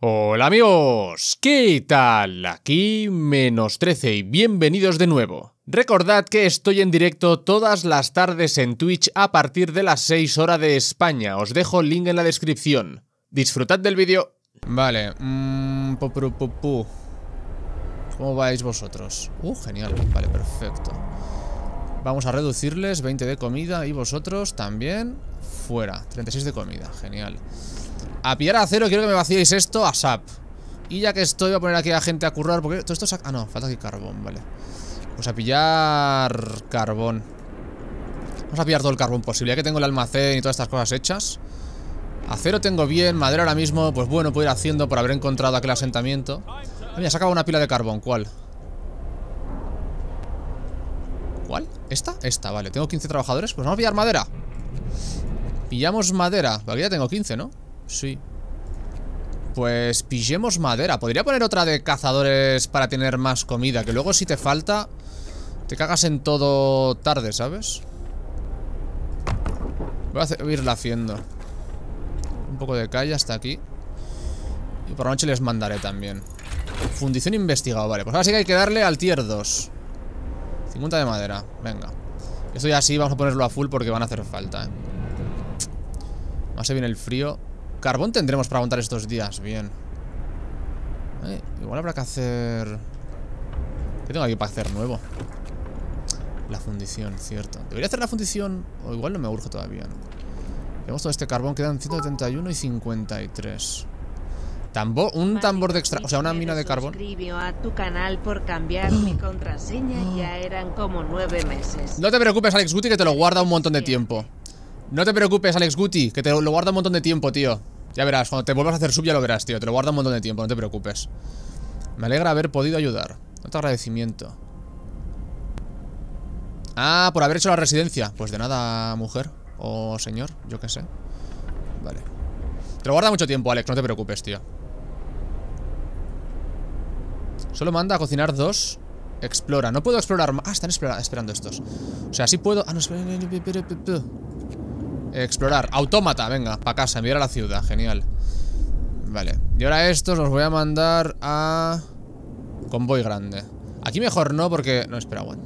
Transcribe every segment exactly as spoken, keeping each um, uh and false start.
Hola amigos, ¿qué tal? Aquí menos trece y bienvenidos de nuevo. Recordad que estoy en directo todas las tardes en Twitch a partir de las seis horas de España. Os dejo el link en la descripción. Disfrutad del vídeo. Vale, mmm, pu, pu, pu, pu. ¿Cómo vais vosotros? Uh, genial, vale, perfecto. Vamos a reducirles veinte de comida y vosotros también fuera, treinta y seis de comida, genial. A pillar acero, quiero que me vaciéis esto a S A P. Y ya que estoy, voy a poner aquí a gente a currar. Porque todo esto es... Ah, no, falta aquí carbón, vale. Pues a pillar carbón. Vamos a pillar todo el carbón posible. Ya que tengo el almacén y todas estas cosas hechas. Acero tengo bien, madera ahora mismo. Pues bueno, puedo ir haciendo por haber encontrado aquel asentamiento. Ah, mira, se acaba una pila de carbón, ¿cuál? ¿Cuál? ¿Esta? Esta, vale, tengo quince trabajadores. Pues vamos a pillar madera. Pillamos madera, porque ya tengo quince, ¿no? Sí. Pues pillemos madera. Podría poner otra de cazadores para tener más comida, que luego si te falta te cagas en todo tarde, ¿sabes? Voy a, hacer, voy a irla haciendo. Un poco de calle hasta aquí. Y por la noche les mandaré también. Fundición investigado, vale. Pues ahora sí que hay que darle al tier dos. cincuenta de madera, venga. Esto ya sí, vamos a ponerlo a full porque van a hacer falta, ¿eh? Más se viene el frío. Carbón tendremos para aguantar estos días, bien. eh, Igual habrá que hacer... ¿Qué tengo aquí para hacer nuevo? La fundición, cierto. ¿Debería hacer la fundición? O igual no me urge todavía, ¿no? Tenemos todo este carbón, quedan ciento setenta y uno y cincuenta y tres. Tambor, un tambor de extra... O sea, una mina de carbón. Suscribió a tu canal por cambiar mi contraseña. Ya eran como nueve meses. No te preocupes, Alex Guti, que te lo guarda un montón de tiempo. No te preocupes, Alex Guti, que te lo guarda un montón de tiempo, tío. Ya verás, cuando te vuelvas a hacer sub ya lo verás, tío. Te lo guarda un montón de tiempo, no te preocupes. Me alegra haber podido ayudar. Otro agradecimiento. Ah, por haber hecho la residencia. Pues de nada, mujer o señor, yo qué sé. Vale. Te lo guarda mucho tiempo, Alex, no te preocupes, tío. Solo manda a cocinar dos. Explora, no puedo explorar más. Ah, están esperando estos. O sea, sí puedo... Ah, no, espera. Explorar, autómata, venga, para casa, enviar a la ciudad, genial. Vale, y ahora estos los voy a mandar a... Convoy grande. Aquí mejor no, porque... No, espera, aguanta.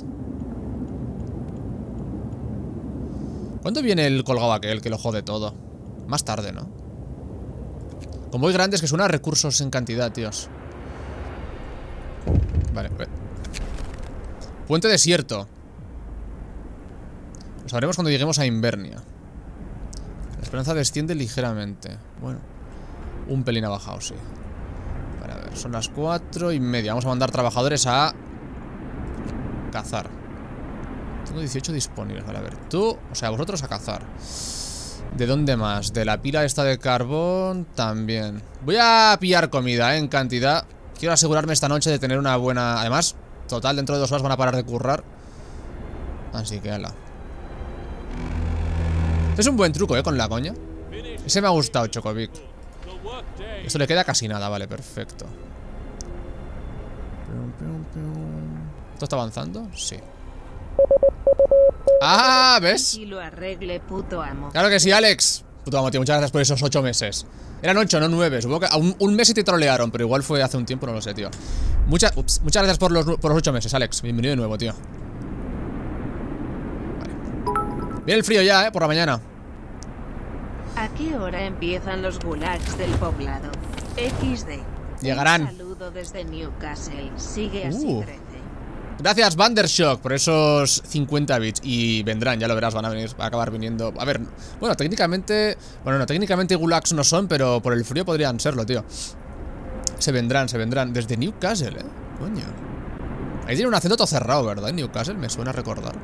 ¿Cuándo viene el colgado aquel que lo jode todo? Más tarde, ¿no? Convoy grande es que suena a recursos en cantidad, tíos. Vale, vale. Puente desierto. Lo sabremos cuando lleguemos a Invernia. La esperanza desciende ligeramente. Bueno, un pelín ha bajado, sí. Vale, a ver, son las cuatro y media. Vamos a mandar trabajadores a cazar. Tengo dieciocho disponibles, vale, a ver. Tú, o sea, vosotros a cazar. ¿De dónde más? De la pila esta de carbón también. Voy a pillar comida, ¿eh? En cantidad. Quiero asegurarme esta noche de tener una buena... Además, total, dentro de dos horas van a parar de currar. Así que, ala. Es un buen truco, ¿eh? Con la coña. Ese me ha gustado, Chocovic. Esto le queda casi nada, vale, perfecto. ¿Esto está avanzando? Sí. ¡Ah! ¿Ves? Y lo arregle, puto amo. Claro que sí, Alex. Puto amo, tío, muchas gracias por esos ocho meses. Eran ocho, no nueve. Supongo que a un, un mes y te trolearon, pero igual fue hace un tiempo, no lo sé, tío. Mucha, ups, muchas gracias por los, por los ocho meses, Alex. Bienvenido de nuevo, tío. Viene el frío ya, eh, por la mañana. ¿A qué hora empiezan los gulags del poblado? equis de. Llegarán. Un saludo desde Newcastle. Sigue así, Uh. crece. Gracias, Vandershock, por esos cincuenta bits. Y vendrán, ya lo verás, van a venir, va a acabar viniendo. A ver, bueno, técnicamente... Bueno, no, técnicamente gulags no son, pero por el frío podrían serlo, tío. Se vendrán, se vendrán. Desde Newcastle, eh. Coño. Ahí tiene un acento todo cerrado, ¿verdad? En Newcastle, me suena a recordar.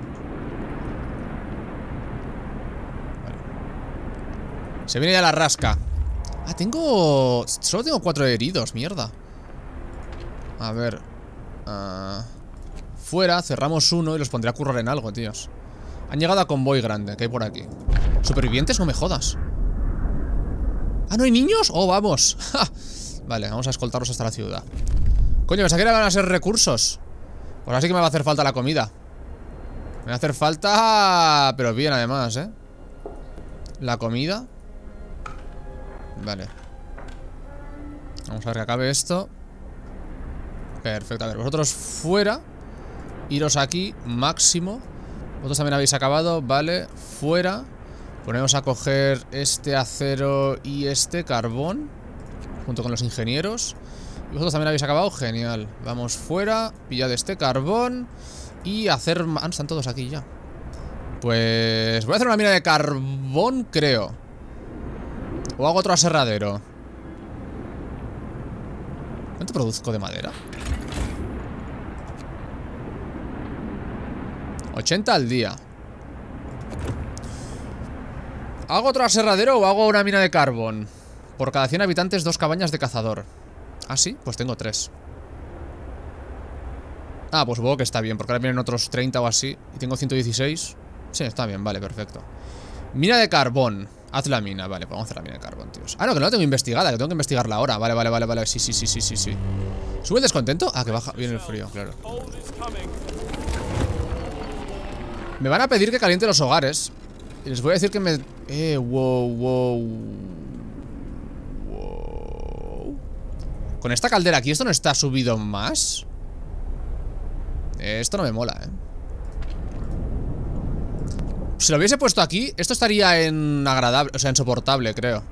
Se viene ya la rasca. Ah, tengo... Solo tengo cuatro heridos, mierda. A ver uh... Fuera, cerramos uno y los pondré a currar en algo, tíos. Han llegado a convoy grande, que hay por aquí. ¿Supervivientes? No me jodas. ¿Ah, no hay niños? ¡Oh, vamos! ¡Ja! Vale, vamos a escoltarlos hasta la ciudad. Coño, pensaba que van a ser recursos. Pues así que me va a hacer falta la comida. Me va a hacer falta... Pero bien, además, ¿eh? La comida. Vale. Vamos a ver que acabe esto. Perfecto, a ver, vosotros fuera. Iros aquí, máximo. Vosotros también habéis acabado, vale. Fuera. Ponemos a coger este acero y este carbón junto con los ingenieros. Y vosotros también habéis acabado, genial. Vamos fuera, pillad este carbón y hacer... Ah, están todos aquí ya. Pues voy a hacer una mina de carbón, creo. O hago otro aserradero. ¿Cuánto produzco de madera? ochenta al día. ¿Hago otro aserradero o hago una mina de carbón? Por cada cien habitantes, dos cabañas de cazador. ¿Ah, sí? Pues tengo tres. Ah, pues supongo que está bien, porque ahora vienen otros treinta o así. Y tengo ciento dieciséis. Sí, está bien, vale, perfecto. Mina de carbón. Haz la mina, vale, pues vamos a hacer la mina de carbón, tíos. Ah, no, que no la tengo investigada, que tengo que investigarla ahora. Vale, vale, vale, vale, sí, sí, sí, sí, sí, sí. ¿Sube el descontento? Ah, que baja, viene el frío, claro. Me van a pedir que caliente los hogares. Y les voy a decir que me... Eh, wow, wow. Wow. Con esta caldera aquí, ¿esto no está subido más? Eh, esto no me mola, eh. Si lo hubiese puesto aquí, esto estaría en agradable, o sea, en soportable, creo.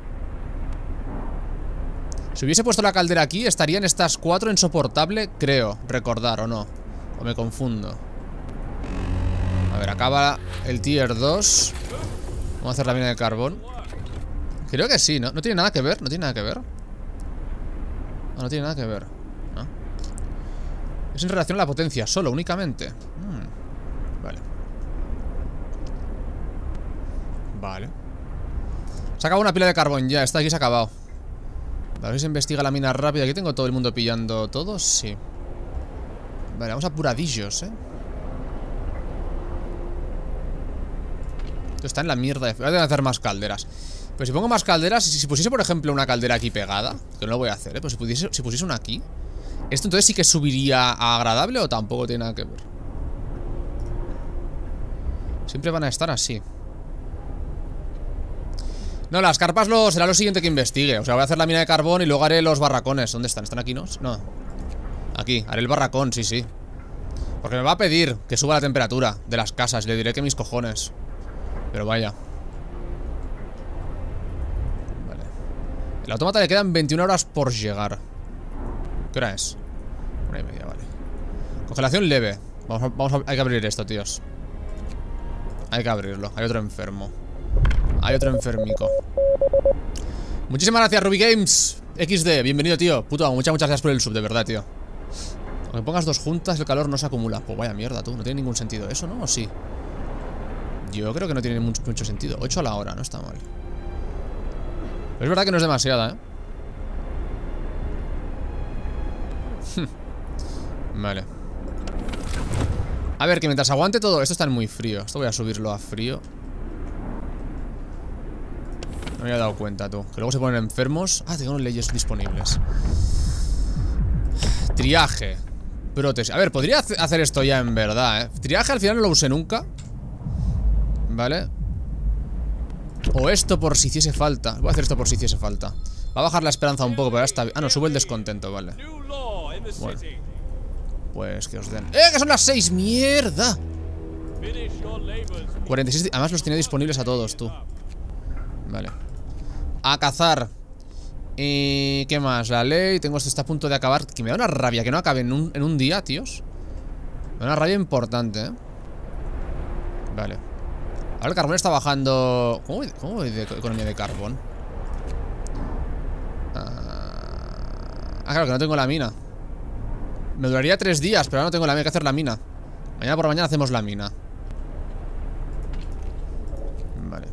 Si hubiese puesto la caldera aquí, estarían estas cuatro en soportable, creo. Recordar, ¿o no? O me confundo. A ver, acaba el tier dos. Vamos a hacer la mina de carbón. Creo que sí, ¿no? No tiene nada que ver, no tiene nada que ver. No, no tiene nada que ver, ¿no? Es en relación a la potencia, solo, únicamente. hmm. Vale. Vale. Se ha acabado una pila de carbón ya, esta aquí se ha acabado. A ver si se investiga la mina rápida. Aquí tengo todo el mundo pillando todo, sí. Vale, vamos apuradillos, eh. Esto está en la mierda de... Voy a hacer más calderas. Pero si pongo más calderas, si, si pusiese por ejemplo una caldera aquí pegada, que no lo voy a hacer, eh, pero si pusiese, si pusiese una aquí, ¿esto entonces sí que subiría a agradable o tampoco tiene nada que ver? Siempre van a estar así. No, las carpas lo, será lo siguiente que investigue. O sea, voy a hacer la mina de carbón y luego haré los barracones. ¿Dónde están? ¿Están aquí, no? No. Aquí, haré el barracón, sí, sí. Porque me va a pedir que suba la temperatura de las casas. Le diré que mis cojones. Pero vaya. Vale. El autómata le quedan veintiuna horas por llegar. ¿Qué hora es? Una y media, vale. Congelación leve. Vamos a, vamos a, hay que abrir esto, tíos. Hay que abrirlo. Hay otro enfermo. Hay otro enfermico. Muchísimas gracias, Ruby Games equis de, bienvenido, tío. Puto, muchas, muchas gracias por el sub, de verdad, tío. Aunque pongas dos juntas, el calor no se acumula. Pues vaya mierda, tú, no tiene ningún sentido eso, ¿no? ¿O sí? Yo creo que no tiene mucho, mucho sentido. ocho a la hora, no está mal. Pero es verdad que no es demasiada, ¿eh? Vale. A ver, que mientras aguante todo... Esto está muy frío. Esto voy a subirlo a frío. No me había dado cuenta, tú. Que luego se ponen enfermos. Ah, tengo leyes disponibles. Triaje. Prótesis. A ver, podría hacer esto ya en verdad, ¿eh? Triaje al final no lo usé nunca. Vale. O esto por si hiciese falta. Voy a hacer esto por si hiciese falta. Va a bajar la esperanza un poco, pero ya está... Ah, no, sube el descontento, vale. Bueno. Pues que os den... ¡Eh, que son las seis! ¡Mierda! cuarenta y seis... Además los tenía disponibles a todos, tú. Vale. A cazar. ¿Y qué más? La ley. Tengo esto, está a punto de acabar. Que me da una rabia que no acabe en un, en un día, tíos. Me da una rabia importante, ¿eh? Vale. Ahora el carbón está bajando. ¿Cómo voy, cómo voy de economía de carbón? Ah, claro, que no tengo la mina. Me duraría tres días, pero ahora no tengo la mina. Hay que hacer la mina. Mañana por la mañana hacemos la mina. Vale.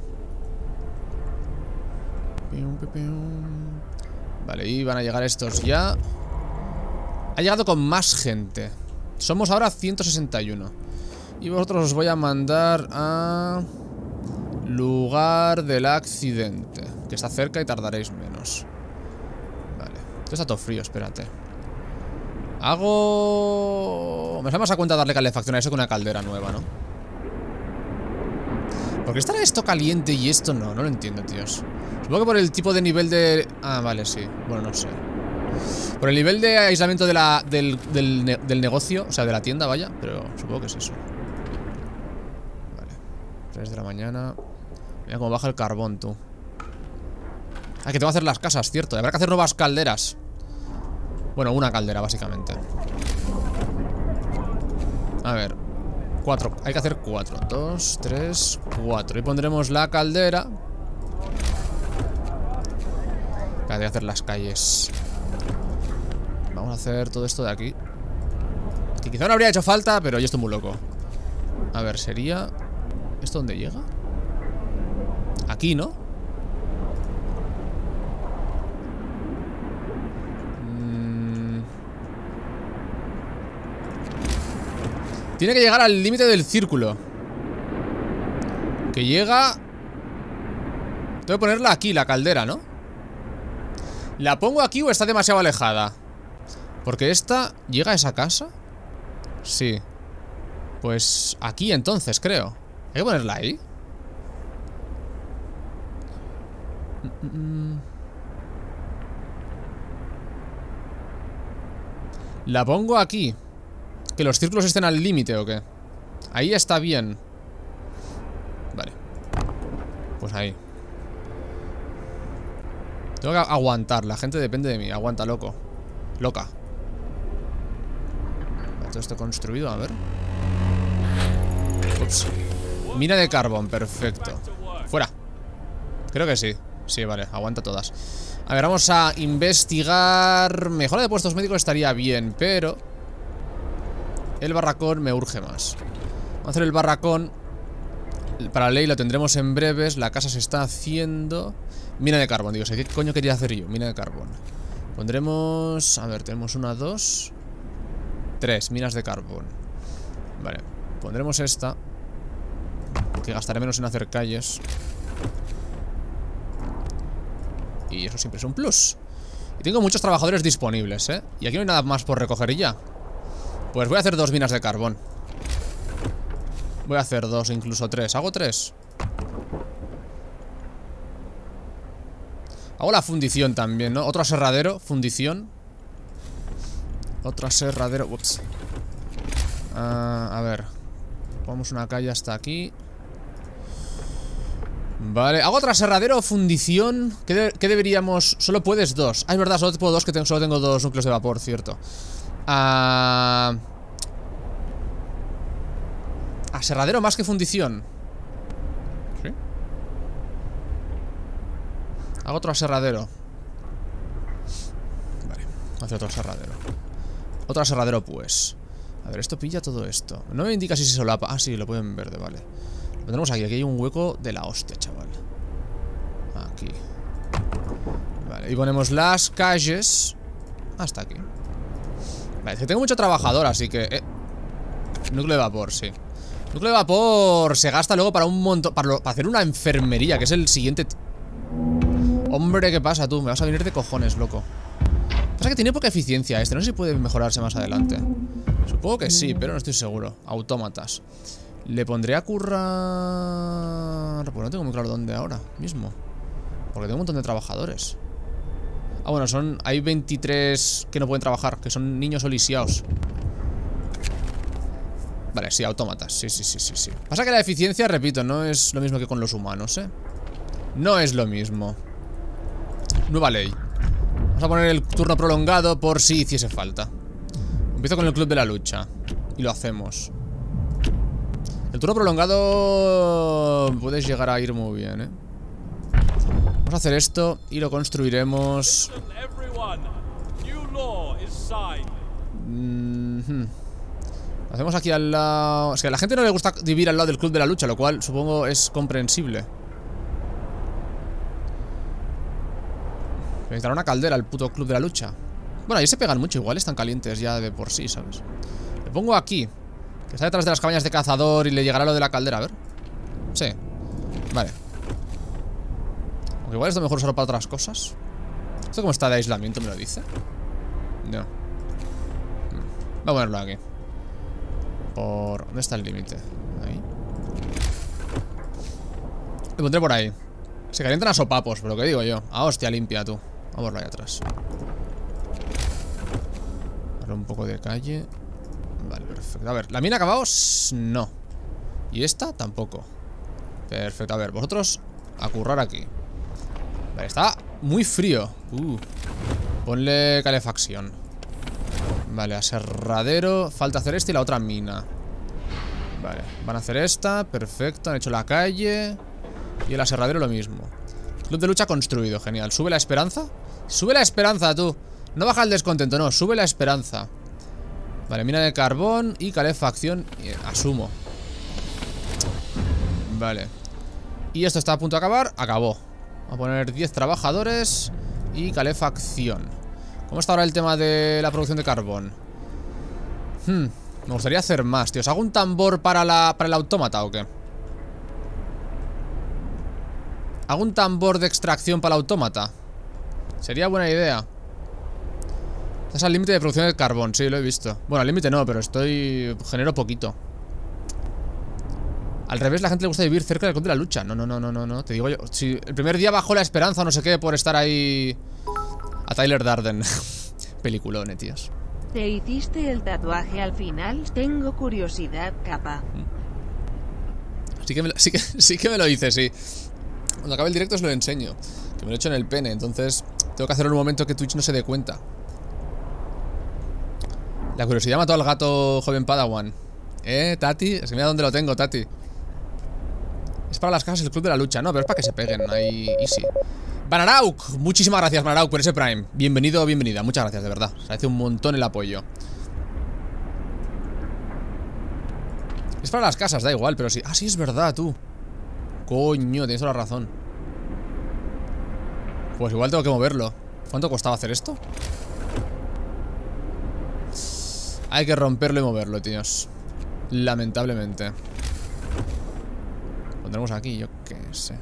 Vale, y van a llegar estos ya. Ha llegado con más gente. Somos ahora ciento sesenta y uno. Y vosotros os voy a mandar a... lugar del accidente, que está cerca y tardaréis menos. Vale. Esto está todo frío, espérate. Hago... Me sale más a cuenta darle calefacción a eso que una caldera nueva, ¿no? ¿Por qué estará esto caliente y esto no? No lo entiendo, tíos. Supongo que por el tipo de nivel de... Ah, vale, sí. Bueno, no sé. Por el nivel de aislamiento de la, del, del, del negocio, o sea, de la tienda, vaya. Pero supongo que es eso. Vale, tres de la mañana. Mira cómo baja el carbón, tú. Ah, que tengo que hacer las casas, cierto. Habrá que hacer nuevas calderas. Bueno, una caldera, básicamente. A ver, cuatro, hay que hacer cuatro. Dos, tres, cuatro. Y pondremos la caldera. Hay que hacer las calles. Vamos a hacer todo esto de aquí. Que quizá no habría hecho falta, pero yo estoy muy loco. A ver, sería... ¿Esto dónde llega? Aquí, ¿no? Mm... Tiene que llegar al límite del círculo. Que llega... Tengo que ponerla aquí, la caldera, ¿no? ¿La pongo aquí o está demasiado alejada? Porque esta... ¿Llega a esa casa? Sí. Pues aquí entonces, creo. ¿Hay que ponerla ahí? La pongo aquí. Que los círculos estén al límite o qué. Ahí está bien. Vale. Pues ahí. Tengo que aguantar, la gente depende de mí. Aguanta, loco. Loca. Todo esto construido, a ver. Ups. Mina de carbón, perfecto. Fuera. Creo que sí. Sí, vale, aguanta todas. A ver, vamos a investigar. Mejora de puestos médicos estaría bien, pero el barracón me urge más. Vamos a hacer el barracón. Para la ley lo tendremos en breves. La casa se está haciendo. Mina de carbón, digo, ¿qué coño quería hacer yo? Mina de carbón. Pondremos... A ver, tenemos una, dos... Tres, minas de carbón. Vale, pondremos esta. Que gastaré menos en hacer calles. Y eso siempre es un plus. Y tengo muchos trabajadores disponibles, ¿eh? Y aquí no hay nada más por recoger y ya. Pues voy a hacer dos minas de carbón. Voy a hacer dos, incluso tres. ¿Hago tres? Hago la fundición también, ¿no? Otro aserradero, fundición. Otro aserradero. Ups. uh, A ver. Ponemos una calle hasta aquí. Vale, hago otro aserradero o fundición. ¿Qué, de ¿Qué deberíamos? Solo puedes dos. Ah, es verdad, solo puedo dos, que tengo, solo tengo dos núcleos de vapor, cierto. uh... Aserradero más que fundición. ¿Sí? Hago otro aserradero. Vale, hace otro aserradero. Otro aserradero, pues. A ver, esto pilla todo esto. No me indica si se solapa. Ah, sí, lo pueden en verde, vale. Lo tenemos aquí. Aquí hay un hueco de la hostia, chaval. Aquí. Vale, y ponemos las calles hasta aquí. Vale, es que tengo mucho trabajador, así que... Eh. Núcleo de vapor, sí. Núcleo de vapor se gasta luego para un montón... Para, lo, para hacer una enfermería, que es el siguiente... Hombre, ¿qué pasa tú? Me vas a venir de cojones, loco. Pasa que tiene poca eficiencia este. No sé si puede mejorarse más adelante. Supongo que sí, pero no estoy seguro. Autómatas. Le pondré a currar... Pues no tengo muy claro dónde ahora mismo. Porque tengo un montón de trabajadores. Ah, bueno, son... Hay veintitrés que no pueden trabajar, que son niños o lisiados. Vale, sí, autómatas. Sí, sí, sí, sí, sí. Pasa que la eficiencia, repito, no es lo mismo que con los humanos, ¿eh? No es lo mismo. Nueva ley. Vamos a poner el turno prolongado por si hiciese falta. Empiezo con el club de la lucha. Y lo hacemos. El turno prolongado puedes llegar a ir muy bien, ¿eh? Vamos a hacer esto y lo construiremos. Mm-hmm. Lo hacemos aquí al lado. Es que a la gente no le gusta vivir al lado del club de la lucha, lo cual supongo es comprensible. Necesitará una caldera el puto club de la lucha. Bueno, ahí se pegan mucho, igual están calientes ya de por sí, ¿sabes? Le pongo aquí, que está detrás de las cabañas de cazador, y le llegará lo de la caldera, a ver. Sí, vale. Aunque igual esto mejor usarlo para otras cosas. ¿Esto cómo está de aislamiento, me lo dice? No. Voy a ponerlo aquí. Por... ¿Dónde está el límite? Ahí. Lo pondré por ahí. Se calientan a sopapos, por lo que digo yo. Ah, hostia, limpia tú. Vamos ahí atrás. poner un poco de calle. Vale, perfecto. A ver, ¿la mina acabado? No. ¿Y esta? Tampoco. Perfecto, a ver, vosotros a currar aquí. Vale, está muy frío. Uh. Ponle calefacción. Vale, aserradero. Falta hacer este y la otra mina. Vale, van a hacer esta. Perfecto, han hecho la calle. Y el aserradero lo mismo. Club de lucha construido, genial. ¿Sube la esperanza? Sube la esperanza, tú. No baja el descontento, no, sube la esperanza. Vale, mina de carbón y calefacción. eh, Asumo. Vale. Y esto está a punto de acabar. Acabó. Vamos a poner diez trabajadores y calefacción. ¿Cómo está ahora el tema de la producción de carbón? Hmm, me gustaría hacer más, tío. ¿Os hago un tambor para, la, para el autómata o qué? ¿Hago un tambor de extracción para el autómata? Sería buena idea. Estás al límite de producción de carbón, sí, lo he visto. Bueno, al límite no, pero estoy... genero poquito. Al revés, la gente le gusta vivir cerca del club de la lucha. No, no, no, no, no, no. Te digo yo. Si el primer día bajó la esperanza o no sé qué por estar ahí... A Tyler Darden. Peliculone, tíos. ¿Te hiciste el tatuaje al final? Tengo curiosidad, capa. Sí que me lo, sí que, sí que me lo hice, sí. Cuando acabe el directo os lo enseño. Que me lo he hecho en el pene, entonces tengo que hacerlo en un momento que Twitch no se dé cuenta. La curiosidad mató al gato joven Padawan. Eh, Tati, es que mira dónde lo tengo, Tati. Es para las casas el club de la lucha. No, pero es para que se peguen, ahí easy. Banarauk, muchísimas gracias Banarauk por ese Prime. Bienvenido o bienvenida, muchas gracias, de verdad. Se hace un montón el apoyo. Es para las casas, da igual, pero sí. Ah, sí, es verdad, tú. Coño, tienes toda la razón. Pues igual tengo que moverlo. ¿Cuánto costaba hacer esto? Hay que romperlo y moverlo, tíos. Lamentablemente. Pondremos aquí, yo qué sé.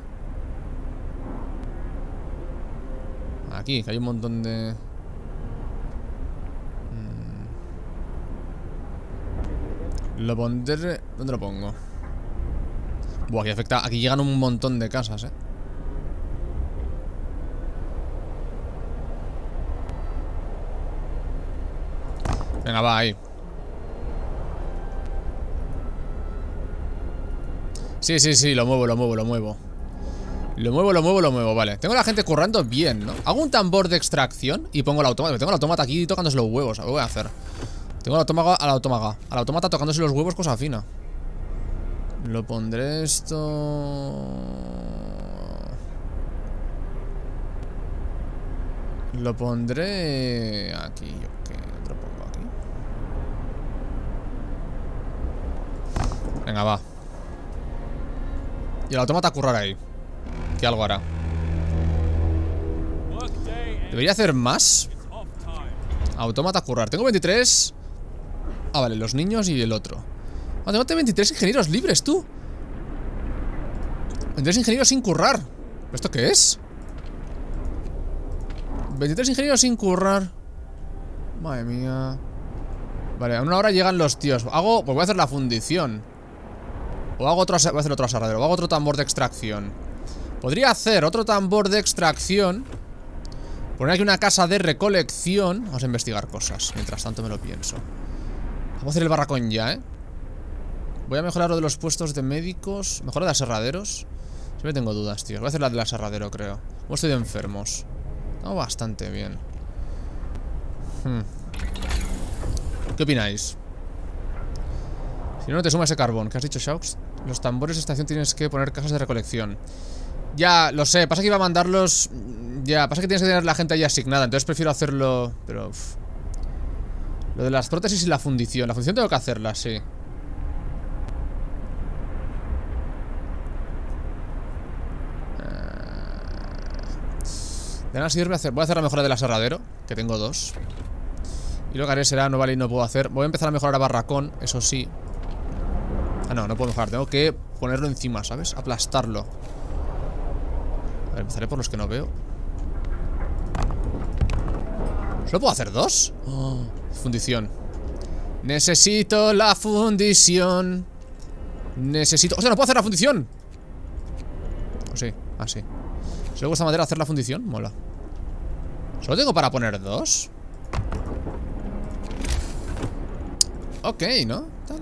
Aquí, que hay un montón de... Mm. Lo pondré... ¿Dónde lo pongo? Buah, aquí afecta... Aquí llegan un montón de casas, eh. Venga, va, ahí. Sí, sí, sí, lo muevo, lo muevo, lo muevo. Lo muevo, lo muevo, lo muevo, vale. Tengo a la gente currando bien, ¿no? Hago un tambor de extracción y pongo el automata. Tengo el automata aquí tocándose los huevos. Lo voy a hacer. Tengo al autómaga, al autómaga. Al automata tocándose los huevos, cosa fina. Lo pondré esto... Lo pondré aquí, yo qué. Lo pongo aquí. Venga, va. Y el automata a currar ahí. Que algo hará. ¿Debería hacer más? Automata a currar. Tengo veintitrés. Ah, vale, los niños y el otro. Ah, tengo veintitrés ingenieros libres, tú. veintitrés ingenieros sin currar. ¿Esto qué es? veintitrés ingenieros sin currar. Madre mía. Vale, a una hora llegan los tíos. Hago, pues voy a hacer la fundición. O hago otro, voy a hacer otro aserradero. O hago otro tambor de extracción. Podría hacer otro tambor de extracción. Poner aquí una casa de recolección. Vamos a investigar cosas. Mientras tanto me lo pienso. Vamos a hacer el barracón ya, ¿eh? Voy a mejorar lo de los puestos de médicos. Mejora de aserraderos. Siempre tengo dudas, tío. Voy a hacer la del aserradero, creo. ¿Cómo estoy de enfermos? Estamos bastante bien. hmm. ¿Qué opináis? Si no, no te suma ese carbón. ¿Qué has dicho, Shaux? Los tambores de estación tienes que poner casas de recolección. Ya, lo sé. Pasa que iba a mandarlos... Ya, pasa que tienes que tener la gente ahí asignada. Entonces prefiero hacerlo... Pero... Uf. Lo de las prótesis y la fundición. La fundición tengo que hacerla, sí. De nada sirve hacer... Voy a hacer la mejora del aserradero, que tengo dos. Y lo que haré será... No vale y no puedo hacer... Voy a empezar a mejorar a barracón, eso sí. Ah, no, no puedo mejorar. Tengo que ponerlo encima, ¿sabes? Aplastarlo. A ver, empezaré por los que no veo. ¿Solo puedo hacer dos? Oh, fundición. Necesito la fundición. Necesito... ¡O sea, no puedo hacer la fundición! ¿O sí? Ah, sí. Si le gusta madera hacer la fundición, mola. ¿Solo tengo para poner dos? Ok, ¿no? Tal.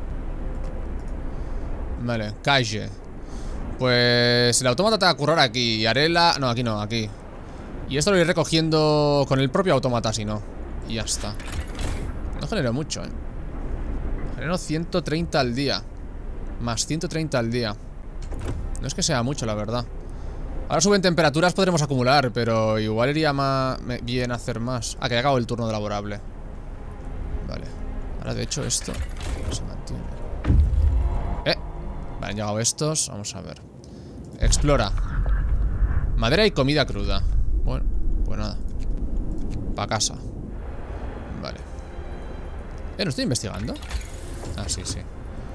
Vale, calle. Pues el autómata te va a currar aquí. Y haré la... No, aquí no, aquí. Y esto lo iré recogiendo con el propio autómata, si no. Y ya está. No genero mucho, eh. Genero ciento treinta al día. Más ciento treinta al día. No es que sea mucho, la verdad. Ahora suben temperaturas, podremos acumular, pero igual iría más bien hacer más. Ah, que ya acabó el turno de laborable. Vale. Ahora, de hecho, esto se mantiene. Eh. Vale, han llegado estos. Vamos a ver. Explora. Madera y comida cruda. Bueno, pues nada. Pa' casa. Vale. Eh, ¿no estoy investigando? Ah, sí, sí.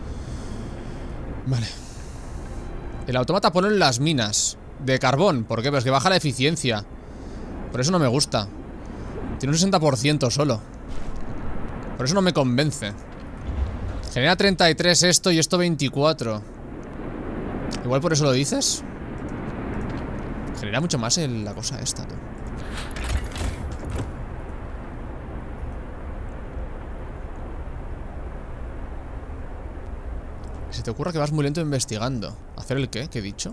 Vale. El autómata pone en las minas de carbón. ¿Por qué? Pues que baja la eficiencia. Por eso no me gusta. Tiene un sesenta por ciento solo. Por eso no me convence. Genera treinta y tres esto y esto veinticuatro. Igual por eso lo dices. Genera mucho más el, la cosa esta, tú. Se te ocurra que vas muy lento investigando. ¿Hacer el qué? ¿Qué he dicho?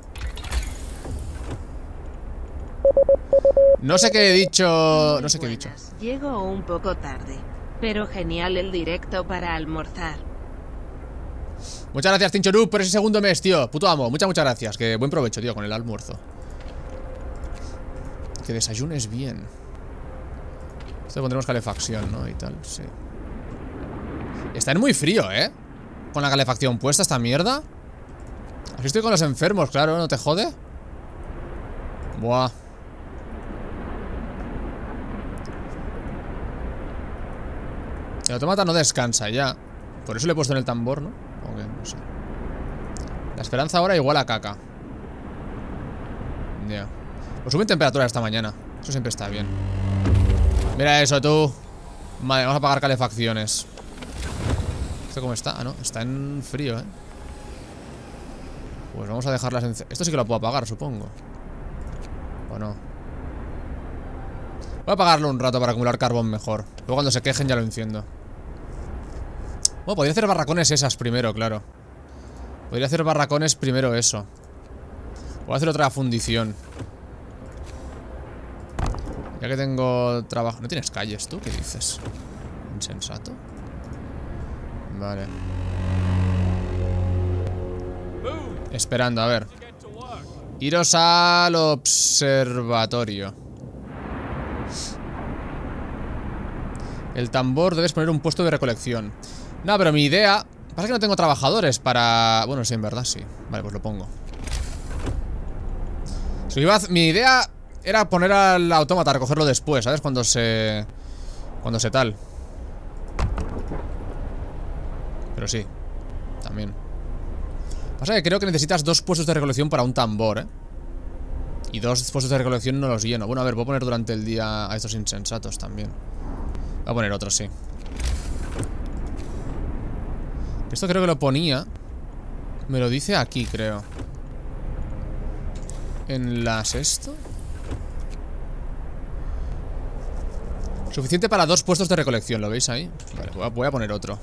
No sé qué he dicho. No sé qué he dicho. Llego un poco tarde, pero genial el directo para almorzar. Muchas gracias, Tinchorup, por ese segundo mes, tío. Puto amo, muchas, muchas gracias. Que buen provecho, tío, con el almuerzo. Que desayunes bien. Esto pondremos calefacción, ¿no? Y tal, sí. Está muy frío, ¿eh? Con la calefacción puesta esta mierda. Así estoy con los enfermos, claro, ¿no te jode? Buah. El autómata no descansa ya. Por eso le he puesto en el tambor, ¿no? O qué, no sé. La esperanza ahora igual a caca. Ya. Yeah. Pues suben temperaturas esta mañana. Eso siempre está bien. Mira eso, tú. Vale, vamos a apagar calefacciones. ¿Esto cómo está? Ah, no, está en frío, eh. Pues vamos a dejarlas en... Esto sí que lo puedo apagar, supongo. ¿O no? Voy a apagarlo un rato para acumular carbón mejor. Luego cuando se quejen ya lo enciendo. Bueno, podría hacer barracones esas primero, claro. Podría hacer barracones primero eso. Voy a hacer otra fundición. Ya que tengo trabajo... ¿No tienes calles tú? ¿Qué dices? Insensato. Vale. Esperando, a ver. Iros al observatorio. El tambor, debes poner un puesto de recolección. No, pero mi idea... Pasa que no tengo trabajadores para... Bueno, sí, en verdad sí. Vale, pues lo pongo. So, iba a... Mi idea era poner al autómata a recogerlo después, ¿sabes? Cuando se... Cuando se tal. Pero sí, también. Pasa que creo que necesitas dos puestos de recolección para un tambor, ¿eh? Y dos puestos de recolección no los lleno. Bueno, a ver, voy a poner durante el día a estos insensatos también. Voy a poner otros, sí. Esto creo que lo ponía. Me lo dice aquí, creo. En las esto. Suficiente para dos puestos de recolección, ¿lo veis ahí? Vale, voy a, voy a poner otro.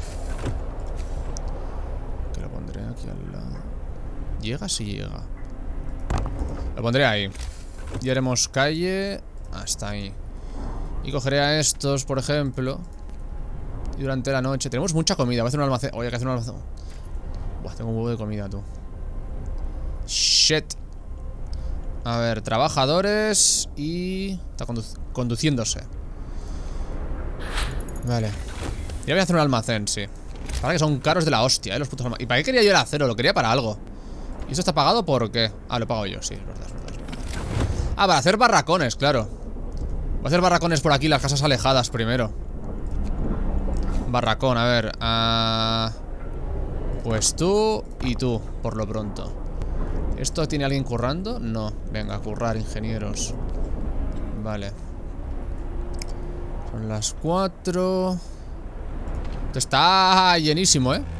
Que lo pondré aquí al lado. ¿Llega? Sí llega. Lo pondré ahí. Y haremos calle hasta ahí. Y cogeré a estos, por ejemplo. Y durante la noche. Tenemos mucha comida. Voy a hacer un almacén. Oye, hay que hacer un almacén. Buah, tengo un huevo de comida, tú. Shit. A ver, trabajadores. Y... Está condu conduciéndose. Vale. Ya voy a hacer un almacén, sí. Para que son caros de la hostia, eh, los putos almacenes. ¿Y para qué quería yo el acero? Lo quería para algo. ¿Y esto está pagado por qué? Ah, lo pago yo, sí, es verdad, es verdad, es verdad. Ah, para hacer barracones, claro. Voy a hacer barracones por aquí, las casas alejadas primero. Barracón, a ver. Uh, pues tú y tú, por lo pronto. ¿Esto tiene alguien currando? No. Venga, a currar, ingenieros. Vale. Son las cuatro. Esto está llenísimo, ¿eh?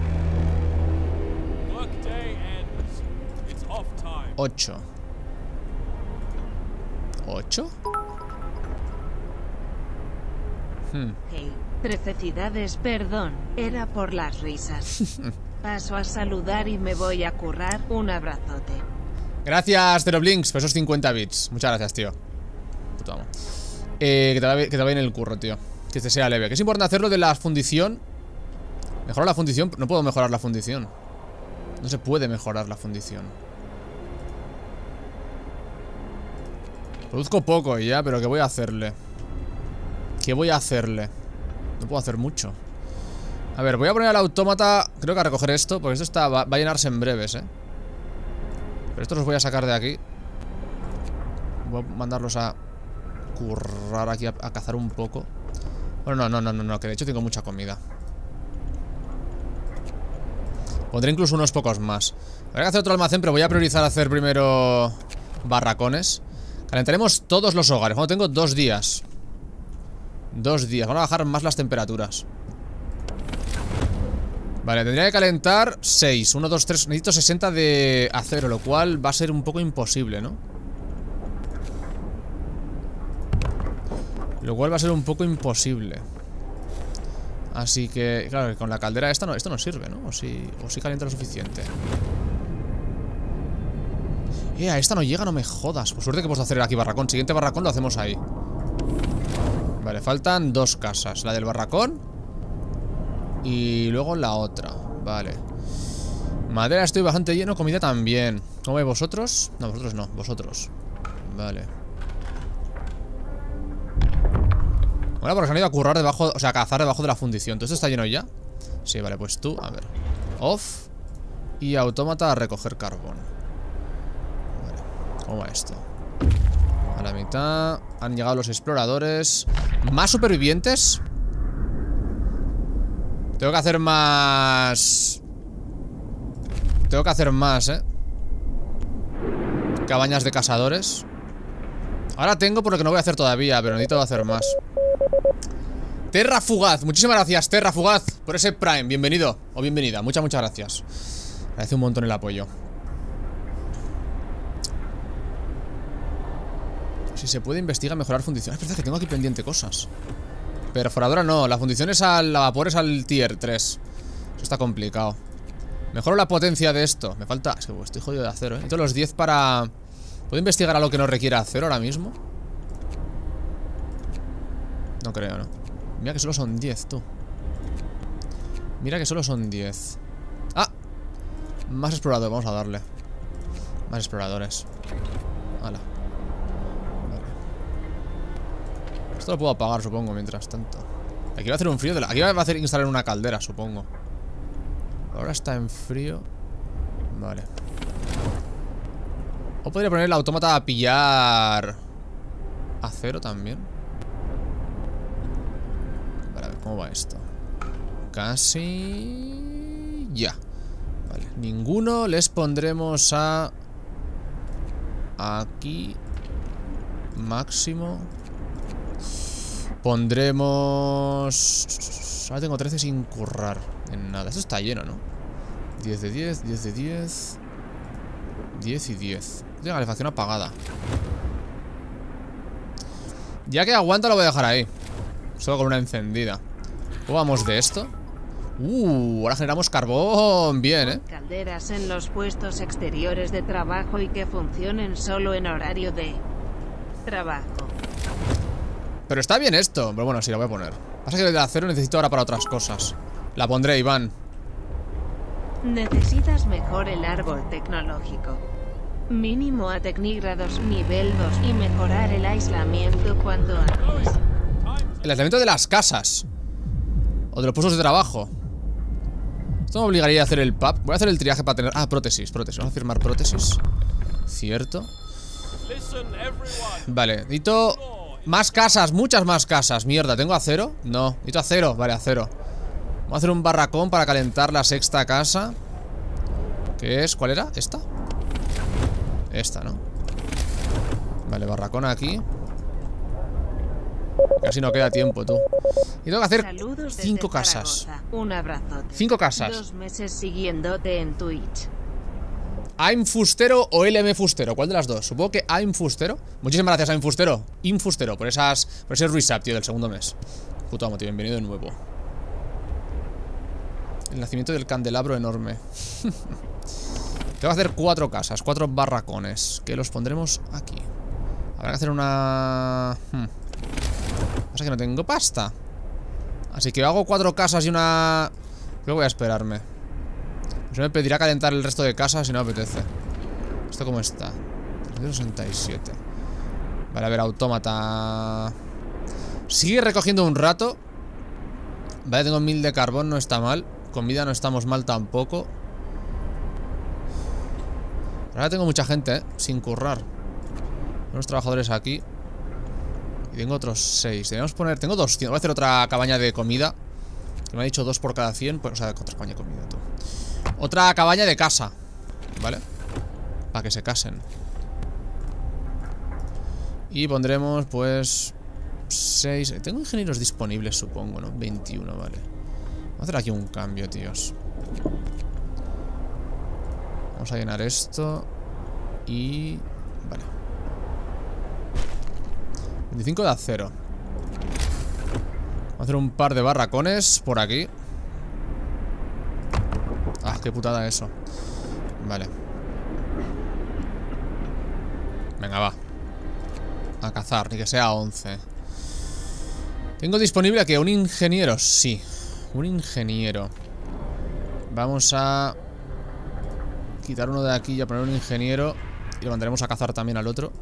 Ocho. ¿Ocho? Hmm. Hey, trececidades, perdón, era por las risas. Paso a saludar y me voy a currar. Un abrazote. Gracias, Zero Blinks, por esos cincuenta bits. Muchas gracias, tío. Puto amo. Eh, que te vaya, que te vaya en el curro, tío. Que este sea leve. Que es importante hacerlo de la fundición. Mejorar la fundición. No puedo mejorar la fundición. No se puede mejorar la fundición. Produzco poco ya, pero ¿qué voy a hacerle? ¿Qué voy a hacerle? No puedo hacer mucho. A ver, voy a poner al autómata. Creo que a recoger esto, porque esto está, va, va a llenarse en breves, eh. Pero estos los voy a sacar de aquí. Voy a mandarlos a currar aquí, a, a cazar un poco. Bueno, no, no, no, no, no, que de hecho tengo mucha comida. Pondré incluso unos pocos más. Habrá que hacer otro almacén, pero voy a priorizar hacer primero barracones. Calentaremos todos los hogares. Bueno, tengo dos días. Dos días. Van a bajar más las temperaturas. Vale, tendría que calentar seis. uno, dos, tres. Necesito sesenta de acero, lo cual va a ser un poco imposible, ¿no? Lo cual va a ser un poco imposible. Así que, claro, con la caldera esta no, esto no sirve, ¿no? O si, o si calienta lo suficiente. Eh, a esta no llega, no me jodas. Por suerte que puedo hacer aquí barracón. Siguiente barracón lo hacemos ahí. Vale, faltan dos casas. La del barracón y luego la otra. Vale. Madera estoy bastante lleno, comida también. ¿Cómo veis vosotros? No, vosotros no, vosotros. Vale. Bueno, porque se han ido a currar debajo, o sea, a cazar debajo de la fundición. ¿Todo esto está lleno ya? Sí, vale, pues tú, a ver. Off. Y autómata a recoger carbón. Vale, ¿cómo va esto? A la mitad. Han llegado los exploradores. ¿Más supervivientes? Tengo que hacer más. Tengo que hacer más, eh. Cabañas de cazadores. Ahora tengo por lo que no voy a hacer todavía, pero necesito hacer más. Terra Fugaz, muchísimas gracias Terra Fugaz por ese Prime, bienvenido o bienvenida, muchas, muchas gracias. Agradece un montón el apoyo. Si se puede investigar, mejorar fundición. Es verdad que tengo aquí pendiente cosas. Perforadora no, la fundición es al, la vapor es al tier tres. Eso está complicado. Mejoro la potencia de esto. Me falta, es que estoy jodido de acero, eh. Necesito los diez para... ¿Puedo investigar algo que no requiera acero ahora mismo? No creo, ¿no? Mira que solo son diez, tú. Mira que solo son diez. ¡Ah! Más exploradores, vamos a darle. Más exploradores. Hala. Vale. Esto lo puedo apagar, supongo, mientras tanto. Aquí va a hacer un frío de la... Aquí va a hacer instalar una caldera, supongo. Ahora está en frío. Vale. O podría poner el autómata a pillar acero también. Vale, a ver, ¿cómo va esto? Casi... Ya. Vale, ninguno. Les pondremos a... Aquí. Máximo. Pondremos... Ahora tengo trece sin currar en nada. Esto está lleno, ¿no? diez de diez, diez de diez. diez y diez. Tiene calefacción apagada. Ya que aguanta lo voy a dejar ahí. Solo con una encendida. ¿Cómo vamos de esto? Uh, ahora generamos carbón. Bien, eh. Calderas en los puestos exteriores de trabajo y que funcionen solo en horario de trabajo. Pero está bien esto. Pero bueno, sí, la voy a poner. Pasa que el de acero necesito ahora para otras cosas. La pondré, Iván. Necesitas mejor el árbol tecnológico. Mínimo a tecnígrados nivel dos y mejorar el aislamiento cuanto antes. El aislamiento de las casas. O de los puestos de trabajo. Esto me obligaría a hacer el pub. Voy a hacer el triaje para tener... Ah, prótesis, prótesis. Vamos a firmar prótesis. Cierto. Vale, necesito más casas, muchas más casas. Mierda, ¿tengo acero? No, necesito acero, vale, acero. Vamos a hacer un barracón para calentar la sexta casa. ¿Qué es? ¿Cuál era? ¿Esta? Esta, ¿no? Vale, barracón aquí. Casi no queda tiempo, tú. Y tengo que hacer cinco casas. Un abrazote. Cinco casas. Dos meses siguiéndote en Twitch. I'm Fustero o L M Fustero, ¿cuál de las dos? Supongo que I'm Fustero. Muchísimas gracias, I'm Fustero. I'm Fustero, por esas. Por ese resub, tío, del segundo mes. Puto amo, tío, bienvenido de nuevo. El nacimiento del candelabro enorme. Tengo que hacer cuatro casas, cuatro barracones, que los pondremos aquí. Habrá que hacer una... Hmm. Pasa que no tengo pasta. Así que hago cuatro casas y una... Creo que voy a esperarme. Pues me pedirá calentar el resto de casas si no me apetece. ¿Esto cómo está? trescientos sesenta y siete. Vale, a ver, autómata. Sigue recogiendo un rato. Vale, tengo mil de carbón, no está mal. Comida no estamos mal tampoco. Ahora tengo mucha gente, ¿eh? Sin currar. Unos trabajadores aquí. Y tengo otros seis. Debemos poner... Tengo doscientos. Voy a hacer otra cabaña de comida. Que me ha dicho dos por cada cien. Pues, o sea, otra cabaña de comida, tú. Otra cabaña de casa. ¿Vale? Para que se casen. Y pondremos, pues... seis. Tengo ingenieros disponibles, supongo, ¿no? veintiuno, vale. Vamos a hacer aquí un cambio, tíos. Vamos a llenar esto. Y... Vale. veinticinco de acero. Vamos a hacer un par de barracones por aquí. Ah, qué putada eso. Vale. Venga, va. A cazar, ni que sea once. Tengo disponible aquí a un ingeniero. Sí, un ingeniero. Vamos a quitar uno de aquí y a poner un ingeniero. Y lo mandaremos a cazar también al otro.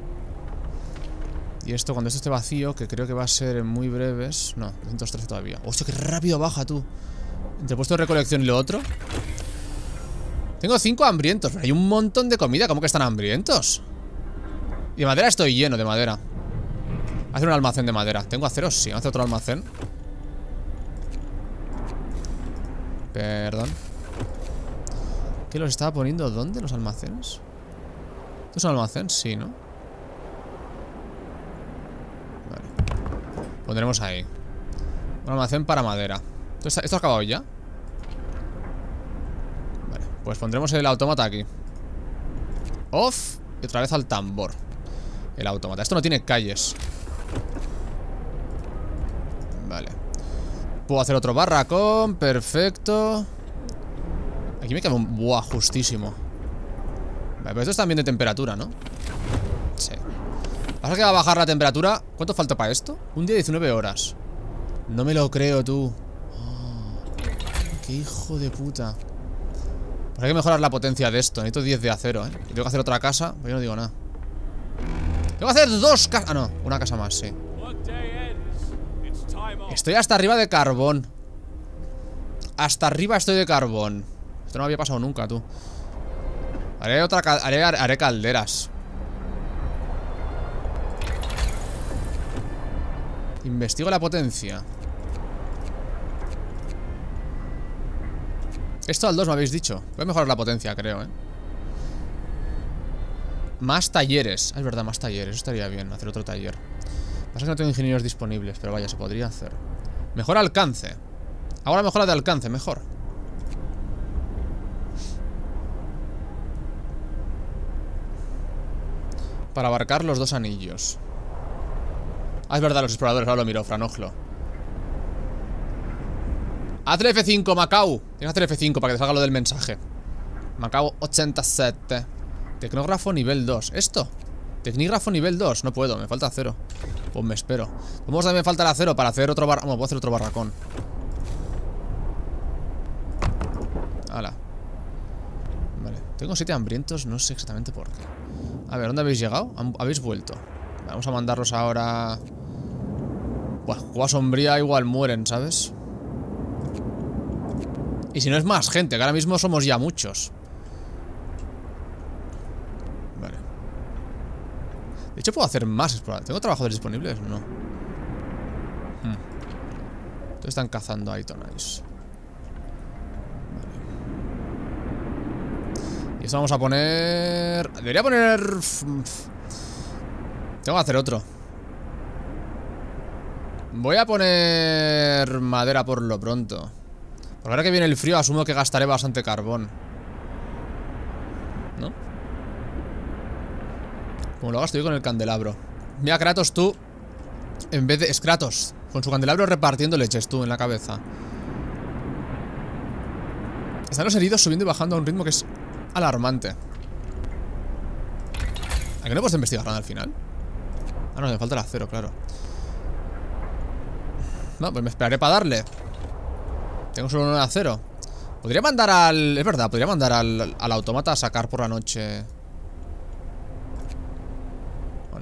Y esto, cuando esto esté vacío, que creo que va a ser en muy breves. No, doscientos trece todavía. ¡Hostia, qué rápido baja, tú! Entre el puesto de recolección y lo otro. Tengo cinco hambrientos, pero hay un montón de comida. ¿Cómo que están hambrientos? Y de madera estoy lleno, de madera. Voy a hacer un almacén de madera. ¿Tengo acero? Sí, voy a hacer otro almacén. Perdón. ¿Qué los estaba poniendo? ¿Dónde los almacenes? ¿Esto es un almacén? Sí, ¿no? Vale. Pondremos ahí un almacén para madera. ¿Esto, ¿Esto ha acabado ya? Vale, pues pondremos el autómata aquí. Off. Y otra vez al tambor. El autómata. Esto no tiene calles. Vale. Puedo hacer otro barracón. Perfecto. Aquí me queda un... Buah, justísimo. Vale, pero esto es también de temperatura, ¿no? Sí. Pasa que va a bajar la temperatura. ¿Cuánto falta para esto? Un día diecinueve horas. No me lo creo, tú. Oh, qué hijo de puta. Pues hay que mejorar la potencia de esto. Necesito diez de acero, ¿eh? Tengo que hacer otra casa. Pero yo no digo nada. Tengo que hacer dos casas. Ah, no. Una casa más, sí. Estoy hasta arriba de carbón. Hasta arriba estoy de carbón. Esto no me había pasado nunca, tú. Haré otra... Haré, haré calderas. Investigo la potencia. Esto al dos me habéis dicho. Voy a mejorar la potencia, creo, eh. Más talleres. Ah, es verdad, más talleres. Eso estaría bien, hacer otro taller. Pasa que no tengo ingenieros disponibles, pero vaya, se podría hacer. Mejor alcance. Ahora mejora de alcance, mejor. Para abarcar los dos anillos. Ah, es verdad, los exploradores, ahora lo miro, Franojlo. Hazle F cinco, Macau. Tienes que hacer F cinco para que te salga lo del mensaje. Macau ochenta y siete. Tecnógrafo nivel dos. ¿Esto? Tecnígrafo nivel dos. No puedo, me falta acero. Pues me espero. ¿Cómo también me falta el acero para hacer otro barracón? Bueno, puedo hacer otro barracón. Hala. Vale, tengo siete hambrientos. No sé exactamente por qué. A ver, ¿dónde habéis llegado? ¿Habéis vuelto? Vale, vamos a mandarlos ahora. Buah, Cueva Sombría igual mueren, ¿sabes? Y si no es más gente, que ahora mismo somos ya muchos. Vale. De hecho puedo hacer más explorar. ¿Tengo trabajadores disponibles? No. hmm. Entonces están cazando ahí, Tonais. Vale. Y esto vamos a poner... Debería poner... Tengo que hacer otro. Voy a poner madera por lo pronto. Porque ahora que viene el frío asumo que gastaré bastante carbón, ¿no? Como lo gasto yo con el candelabro. Mira, Kratos, tú. En vez de... Es Kratos. Con su candelabro repartiendo leches tú en la cabeza. Están los heridos subiendo y bajando a un ritmo que es alarmante. ¿A qué no puedes investigar nada al final? Ah, no, me falta el acero, claro. No, pues me esperaré para darle. Tengo solo uno de acero. Podría mandar al... Es verdad, podría mandar al, al autómata a sacar por la noche. Bueno.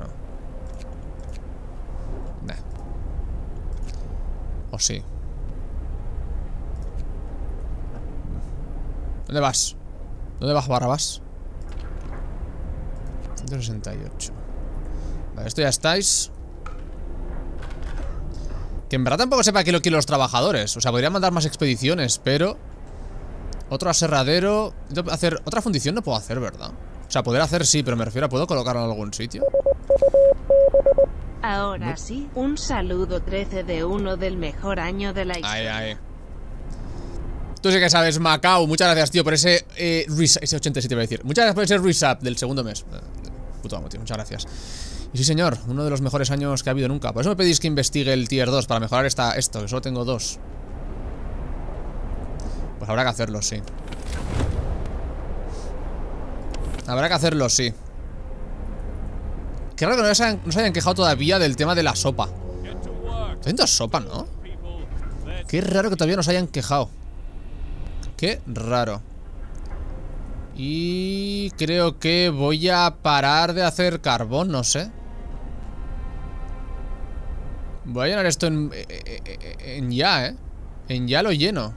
Nah. O sí. ¿Dónde vas? ¿Dónde vas, Barrabás? ciento sesenta y ocho. Vale, esto ya estáis. Que en verdad tampoco sepa qué lo quieren los trabajadores. O sea, podría mandar más expediciones, pero... Otro aserradero. Hacer otra fundición no puedo hacer, ¿verdad? O sea, poder hacer sí, pero me refiero a ¿puedo colocarlo en algún sitio? Ahora no. Sí, un saludo trece de uno del mejor año de la historia. Ay, ay. Tú sí que sabes, Macau. Muchas gracias, tío, por ese eh, ese ochenta y siete, voy a decir. Muchas gracias por ese resub del segundo mes. Puto amo, tío, muchas gracias. Y sí, señor, uno de los mejores años que ha habido nunca. Por eso me pedís que investigue el tier dos para mejorar esta, esto, que solo tengo dos. Pues habrá que hacerlo, sí. Habrá que hacerlo, sí. Qué raro que no se hayan, no se hayan quejado todavía del tema de la sopa. Estoy haciendo sopa, ¿no? Qué raro que todavía no se hayan quejado. Qué raro. Y creo que voy a parar de hacer carbón, no sé. Voy a llenar esto en, en, en ya, ¿eh? En ya lo lleno.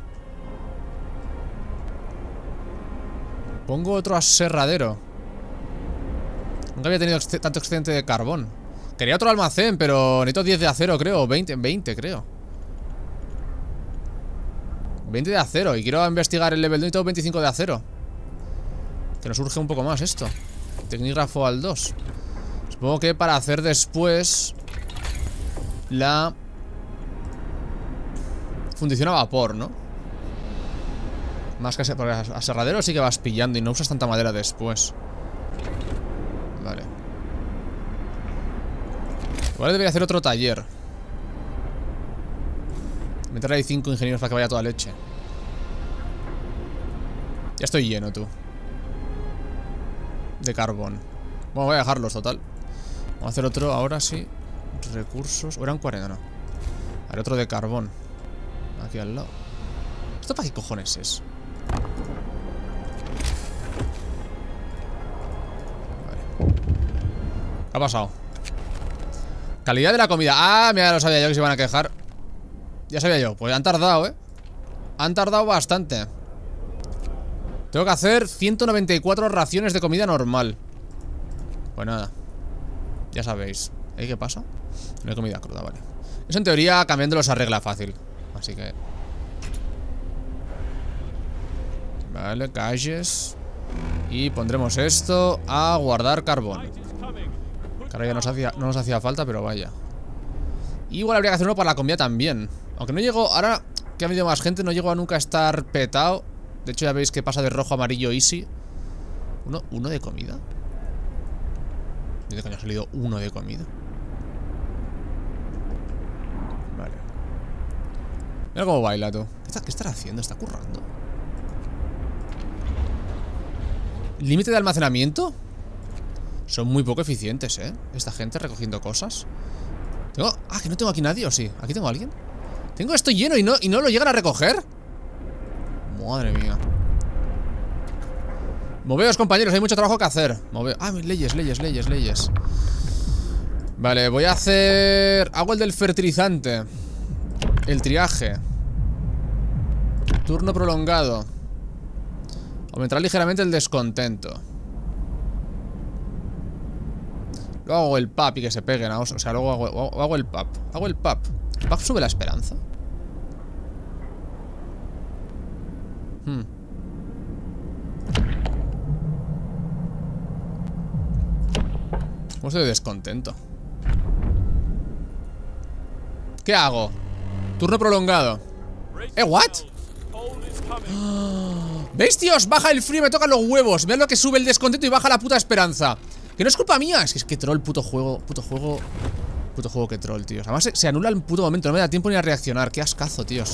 Pongo otro aserradero. Nunca había tenido ex tanto excedente de carbón. Quería otro almacén, pero necesito diez de acero, creo. veinte, veinte, creo. veinte de acero. Y quiero investigar el level dos y tengo veinticinco de acero. Que nos urge un poco más esto. Tecnígrafo al dos. Supongo que para hacer después la fundición a vapor, ¿no? Más que porque aserradero sí que vas pillando y no usas tanta madera después. Vale. Igual debería hacer otro taller. Meter ahí cinco ingenieros para que vaya toda leche. Ya estoy lleno, tú. De carbón. Bueno, voy a dejarlos, total. Vamos a hacer otro ahora sí. Recursos. O eran cuarenta, no. Haré otro de carbón. Aquí al lado. ¿Esto para qué cojones es? Vale. ¿Qué ha pasado? Calidad de la comida. Ah, mira, lo sabía yo que se iban a quejar. Ya sabía yo. Pues han tardado, ¿eh? Han tardado bastante. Tengo que hacer ciento noventa y cuatro raciones de comida normal. Pues nada. Ya sabéis. ¿Eh? ¿Qué pasa? No hay comida cruda, vale. Eso en teoría cambiándolo se arregla fácil. Así que... Vale, calles. Y pondremos esto a guardar carbón. Que ahora ya nos hacía, no nos hacía falta, pero vaya. Igual habría que hacer uno para la comida también. Aunque no llego... Ahora que ha venido más gente, no llego a nunca estar petado. De hecho ya veis que pasa de rojo a amarillo easy. ¿Uno, uno de comida? ¿De coño ha salido uno de comida? Vale. Mira cómo baila, tú. ¿Qué, está, qué estará haciendo? ¿Está currando? ¿Límite de almacenamiento? Son muy poco eficientes, ¿eh? Esta gente recogiendo cosas. ¿Tengo? Ah, que no tengo aquí nadie, ¿o sí? ¿Aquí tengo a alguien? Tengo esto lleno y no, y no lo llegan a recoger. Madre mía. Moveos, compañeros, hay mucho trabajo que hacer. Moveos. Ah, leyes, leyes, leyes, leyes. Vale, voy a hacer... Hago el del fertilizante. El triaje. Turno prolongado. Aumentará ligeramente el descontento. Luego hago el P A P y que se peguen. O sea, luego hago, hago, hago el P A P. Hago el P A P. ¿El P A P sube la esperanza? Hmm. ¿Cómo estoy de descontento? ¿Qué hago? Turno prolongado. ¿Eh, what? ¿Veis, tíos? Baja el frío, me tocan los huevos. Vean lo que sube el descontento y baja la puta esperanza. Que no es culpa mía. Es que es que troll, puto juego. Puto juego. Puto juego que troll, tíos. Además se, se anula en puto momento. No me da tiempo ni a reaccionar. Qué ascazo, tíos.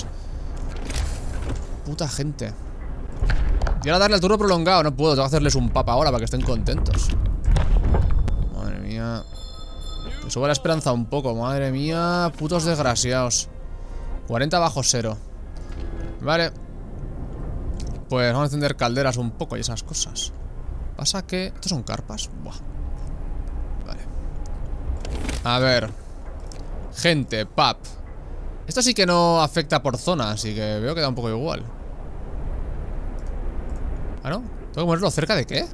Puta gente. Y ahora darle el turno prolongado. No puedo, tengo que hacerles un papa ahora para que estén contentos. Madre mía. Me sube la esperanza un poco. Madre mía, putos desgraciados. cuarenta bajo cero. Vale. Pues vamos a encender calderas un poco y esas cosas. Pasa que... ¿estos son carpas? Buah. Vale. A ver. Gente, pap. Esto sí que no afecta por zona, así que veo que da un poco igual. ¿Ah, no? ¿Tengo que ponerlo cerca de qué?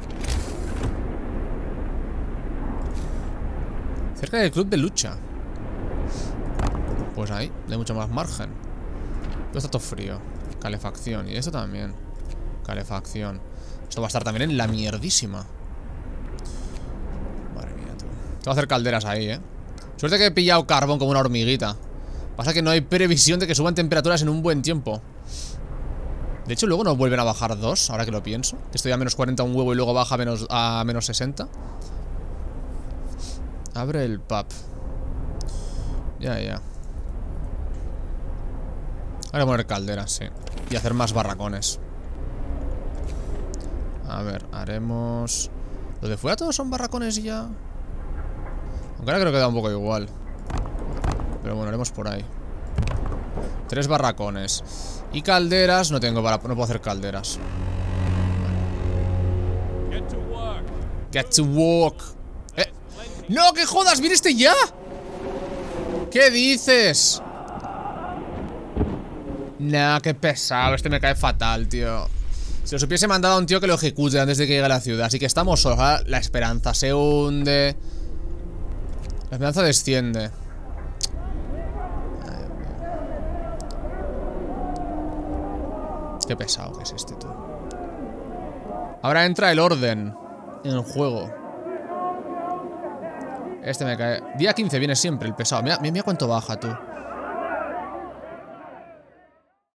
Cerca del club de lucha. Pues ahí, no hay mucho más margen. Todo está todo frío. Calefacción, y esto también. Calefacción. Esto va a estar también en la mierdísima. Madre mía, tú. Tengo que hacer calderas ahí, eh. Suerte que he pillado carbón como una hormiguita. Pasa que no hay previsión de que suban temperaturas en un buen tiempo. De hecho, luego nos vuelven a bajar dos, ahora que lo pienso. Estoy a menos cuarenta un huevo y luego baja a menos, a menos sesenta. Abre el pub. Ya, ya. Ahora poner calderas, sí. Y hacer más barracones. A ver, haremos... ¿Los de fuera todos son barracones y ya? Aunque ahora creo que da un poco igual. Pero bueno, haremos por ahí. Tres barracones. Y calderas, no tengo para... no puedo hacer calderas. Get to work. Get to work. Eh. ¡No, que jodas! ¡Viene este ya! ¿Qué dices? Nah, qué pesado. Este me cae fatal, tío. Si os hubiese mandado a un tío que lo ejecute antes de que llegue a la ciudad. Así que estamos solos. La esperanza se hunde. La esperanza desciende. Qué pesado que es este, tú. Ahora entra el orden en el juego. Este me cae. Día quince viene siempre el pesado. Mira, mira cuánto baja, tú.